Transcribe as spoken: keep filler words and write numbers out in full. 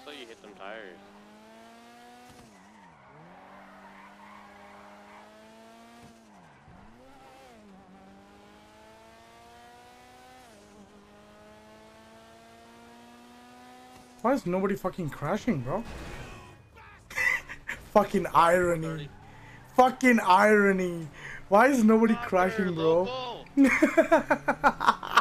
thought you hit them tires. Why is nobody fucking crashing, bro? Fucking irony. Fucking irony. Why is nobody crashing, bro?